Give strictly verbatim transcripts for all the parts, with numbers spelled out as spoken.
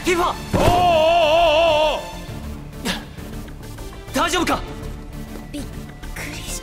ティファ。 おーおーおーおー。 大丈夫か。 びっくりした。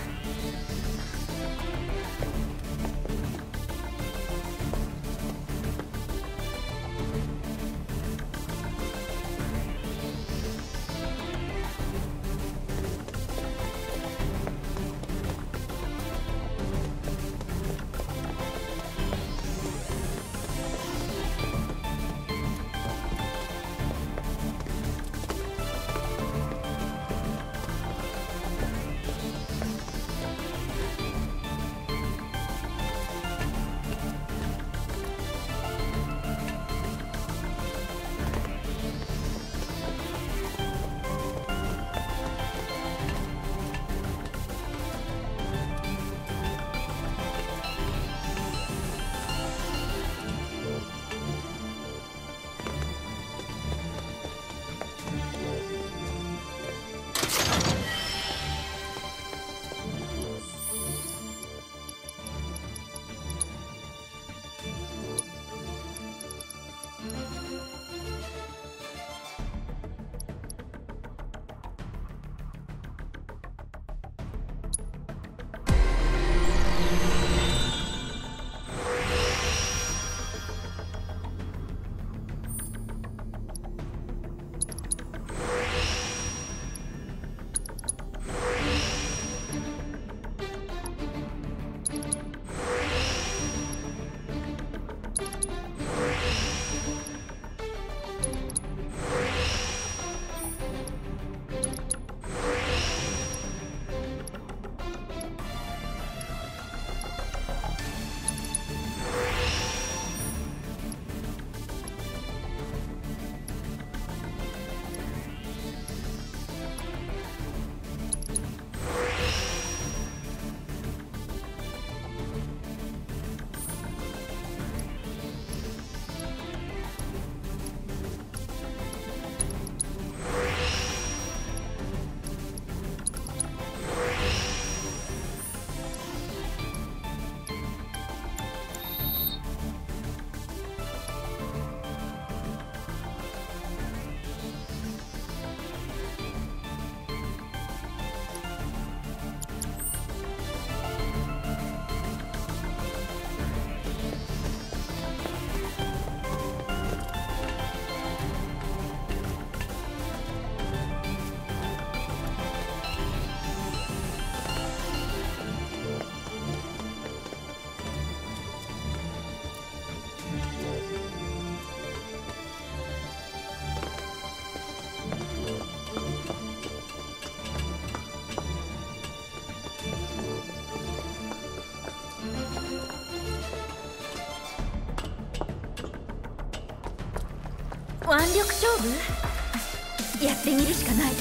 腕力勝負？やってみるしかない。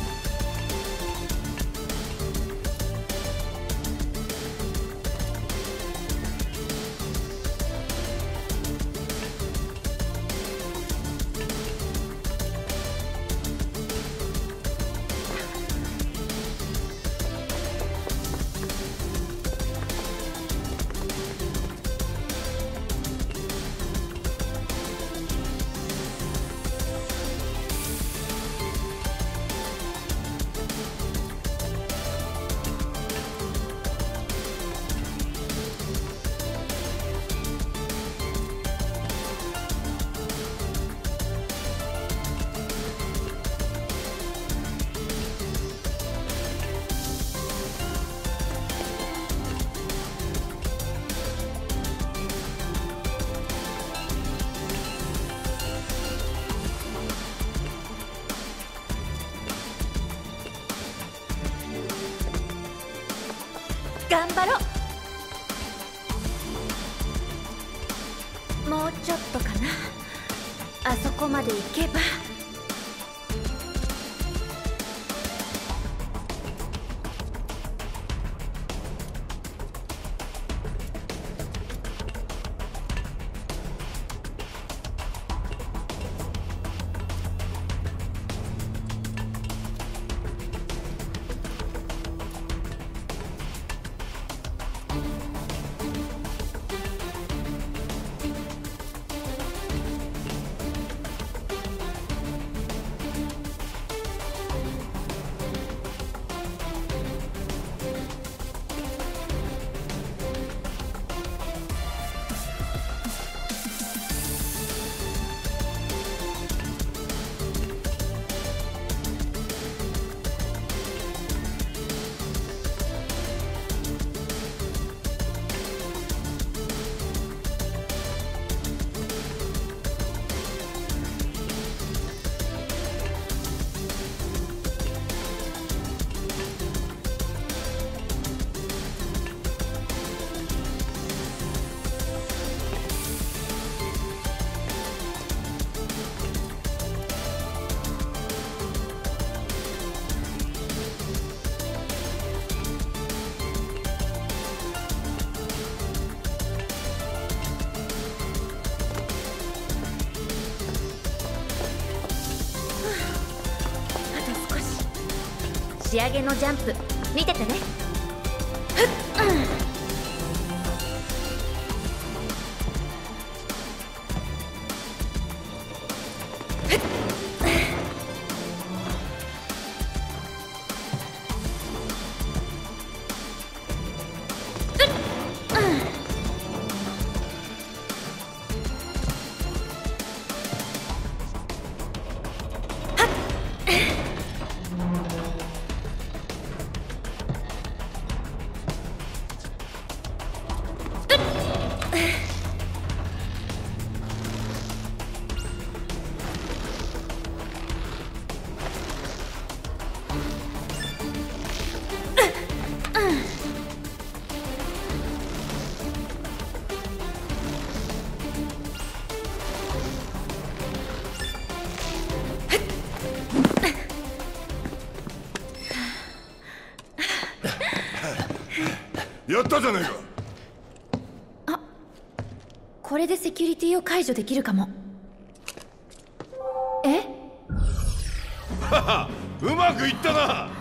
頑張ろう。もうちょっとかな。あそこまで行けば。 仕上げのジャンプ見ててね。ふっ、うん。 やったじゃねえか。 あ、これでセキュリティを解除できるかも。え？ はは、うまくいったな。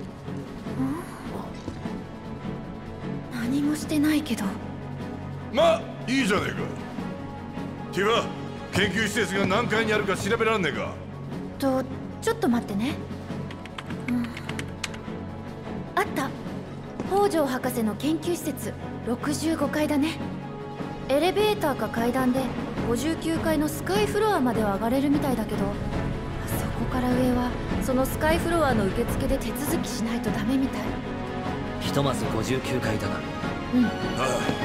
何もしてないけど。 まあいいじゃねえか。ティファ、研究施設が何階にあるか調べらんねえか。 と、ちょっと待ってね。うん、あった。北条博士の研究施設ろくじゅうごかいだね。エレベーターか階段でごじゅうきゅうかいのスカイフロアまでは上がれるみたいだけど、そこから上はそのスカイフロアの受付で手続きしないとダメみたい。 ひとまずごじゅうきゅうかいだな。 うん。 ああ、